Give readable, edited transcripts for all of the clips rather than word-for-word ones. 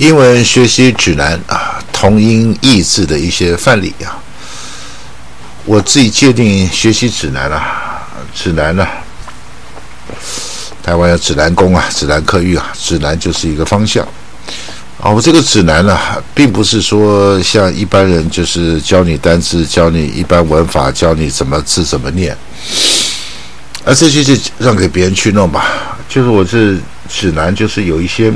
英文学习指南啊，同音异字的一些范例啊。我自己界定学习指南台湾有指南宫啊，指南科域啊，指南就是一个方向啊。我这个指南并不是说像一般人就是教你单字，教你一般文法，教你怎么字怎么念，而这些就让给别人去弄吧。就是我这指南就是有一些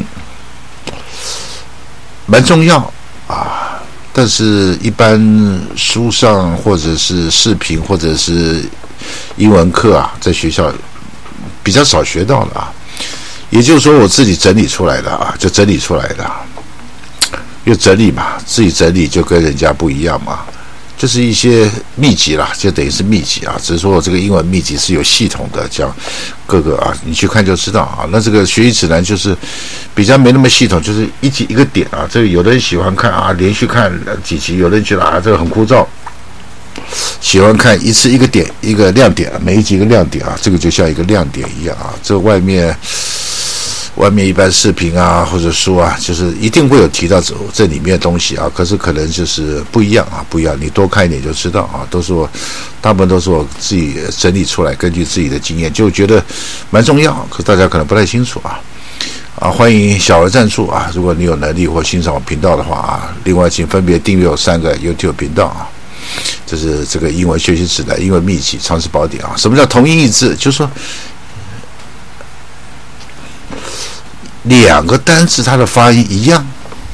蛮重要啊，但是一般书上或者是视频或者是英文课啊，在学校比较少学到的啊。也就是说我自己整理出来的啊，就整理出来的，又整理嘛，自己整理就跟人家不一样嘛。就是一些秘籍啦，就等于是秘籍啊，只是说我这个英文秘籍是有系统的，讲各个啊，你去看就知道啊。那这个学习指南就是比较没那么系统，就是一集一个点啊。这个有的人喜欢看啊，连续看几集，有的人觉得啊这个很枯燥，喜欢看一次一个点一个亮点，每一集一个亮点啊，这个就像一个亮点一样啊。这外面一般视频啊或者书啊，就是一定会有提到这里面的东西啊，可是可能就是不一样啊，不一样，你多看一点就知道啊。大部分都是我自己整理出来，根据自己的经验，就觉得蛮重要，可是大家可能不太清楚啊。欢迎小额赞助啊，如果你有能力或欣赏我频道的话啊，另外请分别订阅我3个 YouTube 频道啊。这是这个英文学习指南、英文秘籍、常识宝典啊。什么叫同音异字？就是说两个单词它的发音一样，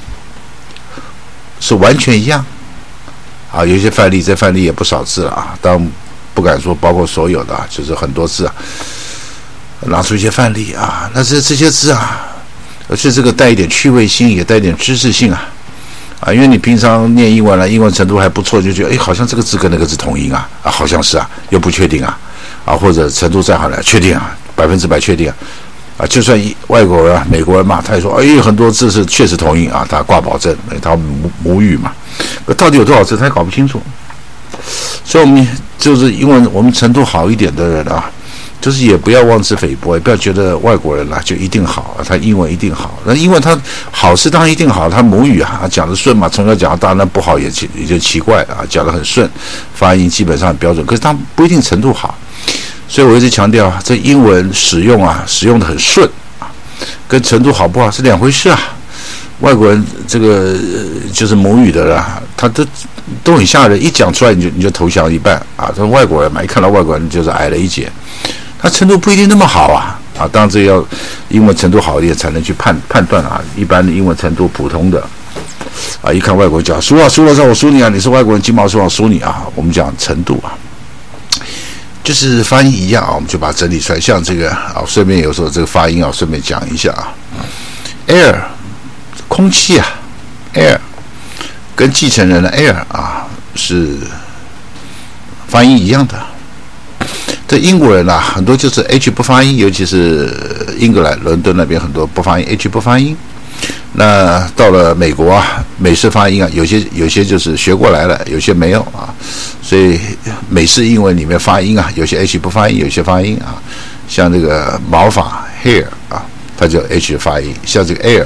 是完全一样啊。有些范例，这范例也不少字了啊，当然不敢说包括所有的啊，就是很多字啊，拿出一些范例啊。那这些字啊，而且这个带一点趣味性，也带一点知识性啊。因为你平常念英文了，英文程度还不错，就觉得好像这个字跟那个字同音啊，好像是啊，又不确定啊，或者程度再好了，确定啊，100%确定啊。就算外国人美国人嘛，他也说很多字是确实同音啊，他挂保证，他母语嘛，可到底有多少字他也搞不清楚。所以我们就是英文我们程度好一点的人啊，就是也不要妄自菲薄，也不要觉得外国人就一定好，他英文一定好。那英文他好是当然一定好，他母语啊讲得顺嘛，从小讲到大，那不好也就奇怪啊，讲得很顺，发音基本上很标准，可是他不一定程度好。所以我一直强调，这英文使用的很顺啊，跟程度好不好是两回事啊。外国人这个就是母语的啦，他都很吓人，一讲出来你就投降一半啊。这外国人嘛，一看到外国人就是矮了一截，他程度不一定那么好啊。当然这要英文程度好一点才能去判断啊。一般的英文程度普通的一看外国人讲输了我输你啊，你是外国人金毛输我输你啊。我们讲程度啊。就是发音一样啊，我们就把它整理出来。像这个顺便有时候这个发音顺便讲一下啊。air 空气啊 ，air 跟继承人的 air 是发音一样的。这英国人很多就是 H 不发音，尤其是英格兰伦敦那边很多不发音 H 不发音。那到了美国美式发音有些就是学过来了，有些没有啊。所以美式英文里面发音有些 H 不发音，有些发音像这个毛发 hair 它就 H 发音，像这个 air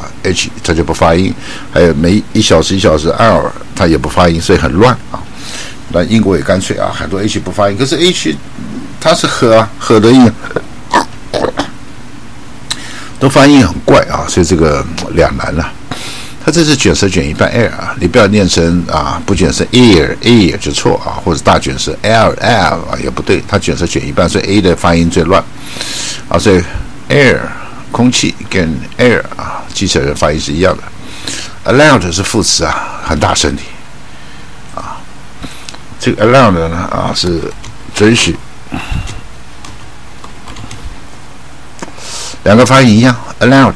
H 它就不发音，还有每1小时1小时 hour 它也不发音，所以很乱啊。那英国也干脆很多 H 不发音，可是 H 它是和的音。都发音很怪所以这个两难了。他这是卷舌卷一半 air你不要念成不卷舌 air 就错或者大卷舌 l 也不对，他卷舌卷一半，所以 A 的发音最乱所以 air 空气跟 air 继承人发音是一样的。allowed 是副词很大声的这个 allowed 呢是准许。两个发音一样 allowed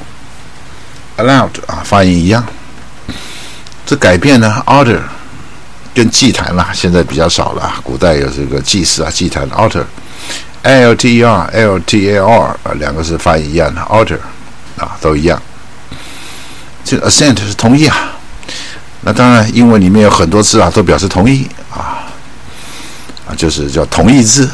发音一样。这改变呢 order 跟祭坛现在比较少了，古代有这个祭祀祭坛 altar altar 两个是发音一样的 altar 都一样。这个 assent 是同意那当然英文里面有很多字都表示同意就是叫同义字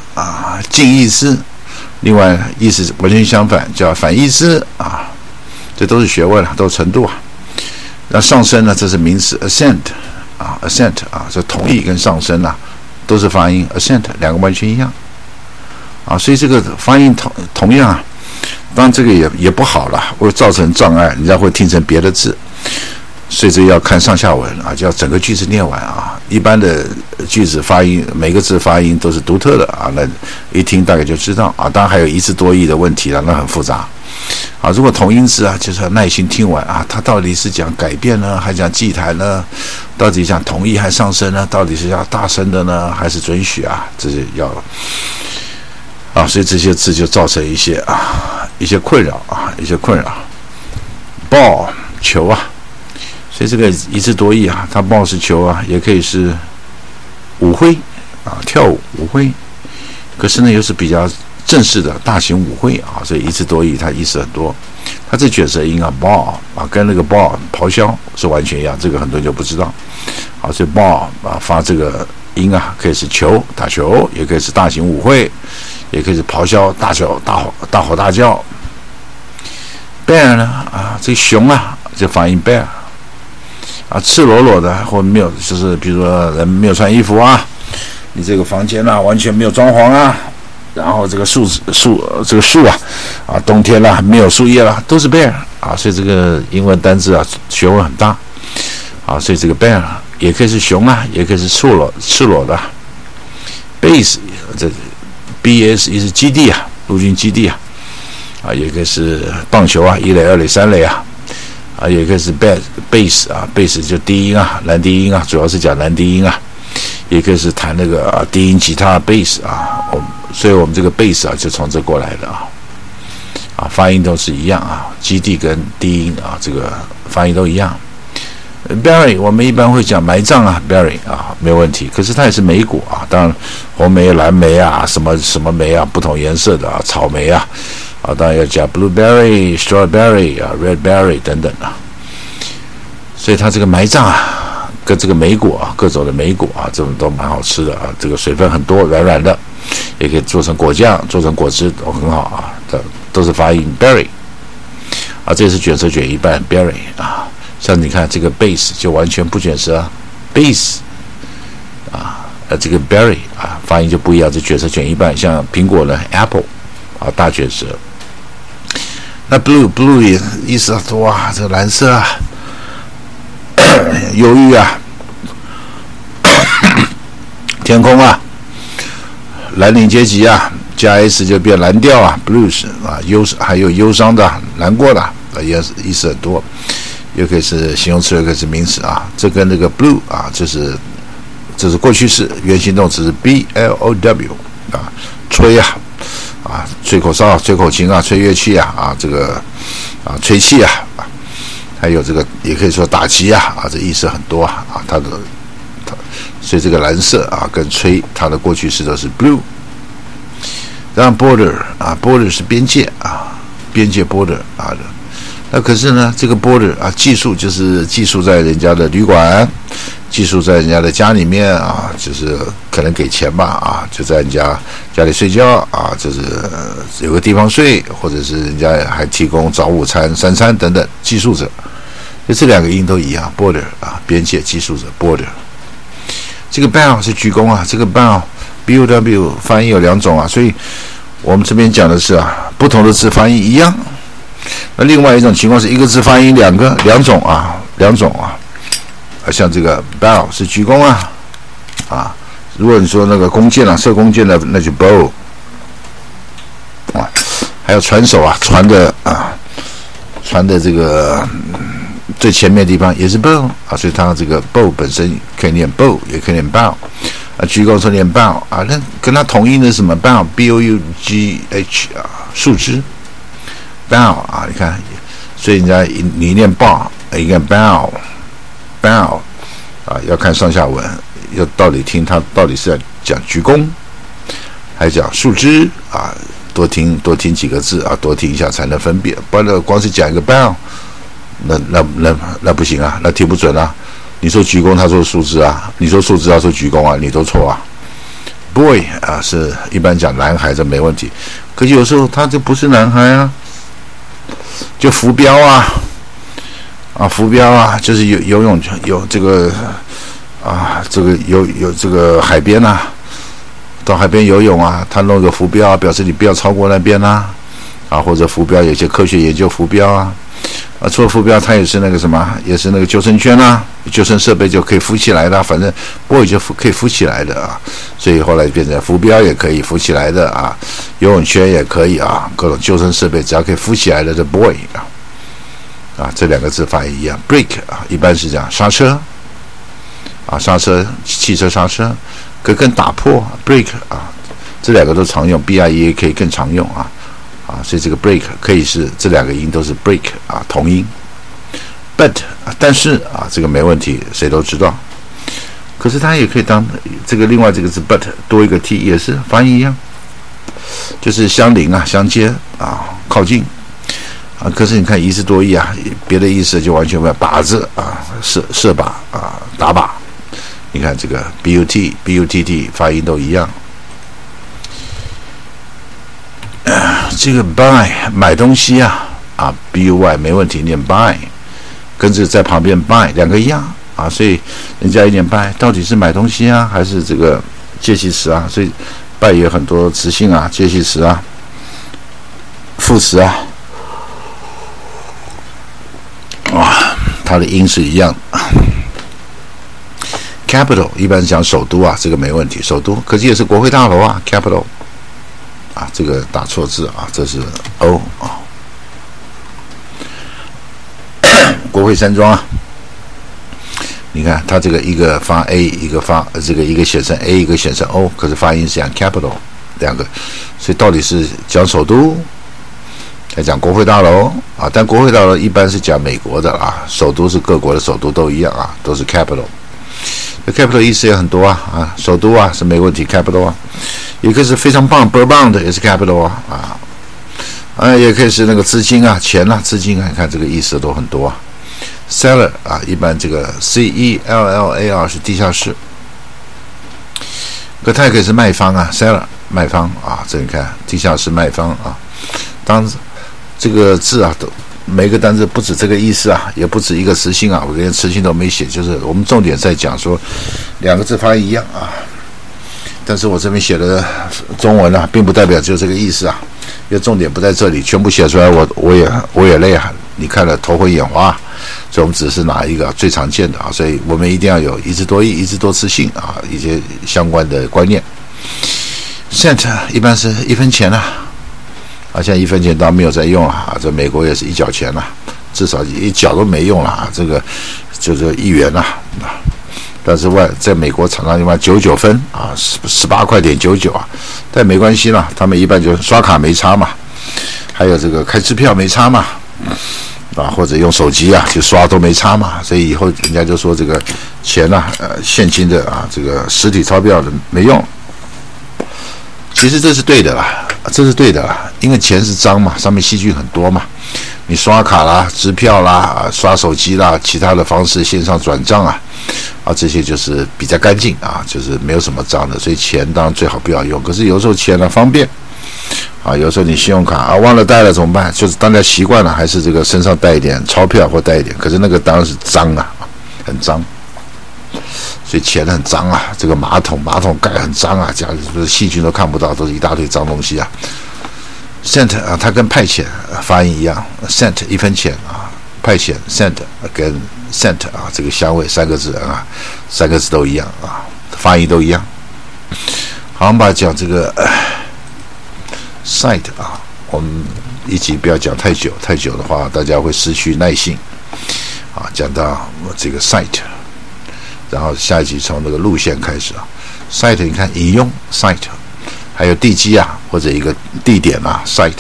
近义字。另外意思完全相反，叫反义字这都是学问了，都是程度啊。那上升呢，这是名词 assent 啊 ，assent 啊，这同意跟上升啊，都是发音 assent， 两个完全一样啊，所以这个发音同样啊，当然这个也不好了，会造成障碍，人家会听成别的字。所以这要看上下文啊，就要整个句子念完啊。一般的句子发音，每个字发音都是独特的啊，那一听大概就知道啊。当然还有一字多义的问题了，那很复杂啊。如果同音字啊，就是要耐心听完啊，它到底是讲改变呢，还讲祭坛呢？到底讲同意还上升呢？到底是要大声的呢，还是准许啊？这是要啊，所以这些字就造成一些困扰啊，一些困扰。ball 球啊。所以这个一字多义啊，它ball是球啊，也可以是舞会啊，跳舞舞会。可是呢，又是比较正式的大型舞会啊，所以一字多义它意思很多。它这卷舌音啊 ，ball 啊，跟那个 ball 咆哮是完全一样，这个很多人就不知道。好，所以 ball 啊发这个音啊，可以是球打球，也可以是大型舞会，也可以是咆哮大吼大叫。bear 呢啊，这个熊啊，这发音 bear。啊，赤裸裸的或没有，就是比如说人没有穿衣服啊，你这个房间啊完全没有装潢啊，然后这个树啊，冬天啦没有树叶啦，都是 bear 啊，所以这个英文单字啊学问很大啊，所以这个 bear 也可以是熊啊，也可以是赤裸的 base 这 base 也是基地啊，陆军基地啊，也可以是棒球啊，一垒、二垒、三垒啊。啊，也可以是 bass 啊 ，bass 就低音啊，男低音啊，主要是讲男低音啊，也可以是弹那个低音吉他 bass 啊，所以我们这个 bass 啊就从这过来的啊，发音都是一样啊，基地跟低音啊，这个发音都一样。bury 我们一般会讲埋葬啊 ，bury 啊没有问题，可是它也是莓果啊，当然红莓、蓝莓啊，什么莓啊，不同颜色的啊，草莓啊。啊，当然要加 blueberry、strawberry 啊、redberry 等等啊，所以它这个埋葬啊，跟这个莓果啊，各种的莓果啊，这种都蛮好吃的啊。这个水分很多，软软的，也可以做成果酱、做成果汁，都很好啊。都是发音 berry 啊，这是卷舌卷一半 berry 啊。像你看这个 base 就完全不卷舌 base 啊，这个 berry 啊，发音就不一样，这卷舌卷一半。像苹果呢 apple 啊，大卷舌。那 blue 也意思很多啊，这个蓝色啊，忧郁啊，天空啊，蓝领阶级啊，加 s 就变蓝调啊 ，blues 啊，还有忧伤的、难过的，也意思很多，也可以是形容词，也可以是名词啊。这跟那个 blue 啊，这是过去式，原形动词是 blow 啊，吹啊。啊，吹口哨、吹口琴啊，吹乐器啊，这个啊，吹气啊，还有这个也可以说打击啊，这意思很多啊，所以这个蓝色啊跟吹，它的过去式都是 blue。然后 border 啊 ，border 是边界啊，边界 border 啊的。那可是呢，这个 border 啊，寄宿就是寄宿在人家的旅馆，寄宿在人家的家里面啊，就是可能给钱吧啊，就在人家家里睡觉啊，就是有个地方睡，或者是人家还提供早午餐、三餐等等，寄宿者。就这两个音都一样 ，border 啊，边界寄宿者 border。这个 bow 是鞠躬啊，这个 bow 发音有两种啊，所以我们这边讲的是啊，不同的字发音一样。那另外一种情况是一个字发音两种啊，像这个 bow 是鞠躬啊，如果你说那个弓箭啊，射弓箭的那就 bow 啊，还有传手啊，传的这个最前面的地方也是 bow 啊，所以它这个 bow 本身可以念 bow， 也可以念 bow 啊，鞠躬是念 bow 啊，那跟它同音的是什么 bow bough 啊，树枝 bow 啊，你看，所以人家你念 bow， 应该 bow 啊，要看上下文，要到底听它到底是在讲鞠躬，还讲树枝啊，多听几个字啊，多听一下才能分辨，不然光是讲一个 bow， 那不行啊，那听不准啊。你说鞠躬，他说树枝啊；你说树枝，他说鞠躬啊，你都错啊。boy 啊，是一般讲男孩，这没问题。可是有时候他就不是男孩啊， 就浮标浮标就是游泳有这个这个有这个海边到海边游泳他弄个浮标表示你不要超过那边或者浮标有些科学研究浮标除了浮标，它也是那个什么，也是那个救生圈救生设备就可以浮起来的，反正 buoy 就可以浮起来的所以后来变成浮标也可以浮起来的游泳圈也可以各种救生设备只要可以浮起来的buoy这两个字发音一样 ，brake 一般是这样刹车刹车汽车刹车，可以更打破 brake 这两个都常用 ，BRE 可以更常用所以这个 break 可以是这两个音都是 break 同音 ，but 但是这个没问题，谁都知道。可是它也可以当这个另外这个字 but 多一个 t 也是发音一样，就是相邻相接靠近可是你看一字多义别的意思就完全没有，靶子射靶打靶，你看这个 but 发音都一样。这个 buy 买东西buy 没问题，念 buy 跟这在旁边 buy 两个一样所以人家一念 buy 到底是买东西还是这个介系词所以 buy 也有很多词性介系词副词它的音是一样的。capital 一般是讲首都这个没问题，首都可是也是国会大楼capital这个打错字这是 O 国会山庄你看它这个一个发 A 一个发这个一个写成 A 一个写成 O， 可是发音是讲 capital 两个，所以到底是讲首都还讲国会大楼但国会大楼一般是讲美国的首都是各国的首都都一样都是 capital。capital 意思也很多首都是没问题 capital 一个是非常棒倍儿棒的也是 capital 也可以是那个资金钱资金你看这个意思都很多cellar 一般这个 cellar 是地下室，可它也可以是卖方cellar 卖方这你看地下室卖方当这个字都每个单字不止这个意思也不止一个词性我连词性都没写，就是我们重点在讲说两个字发音一样但是我这边写的中文并不代表就这个意思因为重点不在这里，全部写出来我也累你看了头昏眼花，所以我们只是拿一个最常见的所以我们一定要有一字多义一字多词性一些相关的观念。cent 一般是1分钱现在1分钱当然没有在用了这美国也是1角钱至少1角都没用了这个就是1元但是在美国常常用99分18块点99但没关系他们一般就刷卡没差还有这个开支票没差或者用手机去刷都没差所以以后人家就说这个钱现金的这个实体钞票的没用。其实这是对的因为钱是脏上面细菌很多你刷卡支票刷手机其他的方式线上转账这些就是比较干净就是没有什么脏的，所以钱当然最好不要用。可是有时候钱方便有时候你信用卡忘了带了怎么办？就是大家习惯了，还是这个身上带一点钞票或带一点，可是那个当然是脏很脏。所以钱很脏这个马桶盖很脏家里是不是细菌都看不到，都是一大堆脏东西cent 它跟派遣发音一样 ，cent 1分钱派遣 cent 跟 cent 这个相位3个字3个字都一样发音都一样。好，我们把它讲这个site 我们一集不要讲太久的话，大家会失去耐性讲到这个 site。然后下一集从那个路线开始site 你看引用 site， 还有地基或者一个地点site，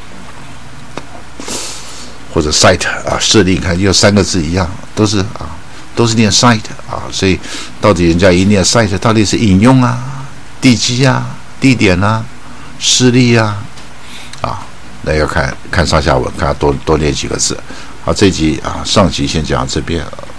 或者 site 设立，你看有3个字一样，都是念 site 所以到底人家一念 site， 到底是引用地基地点施力那要看上下文，看多念几个字。好，这一集上集先讲到这边。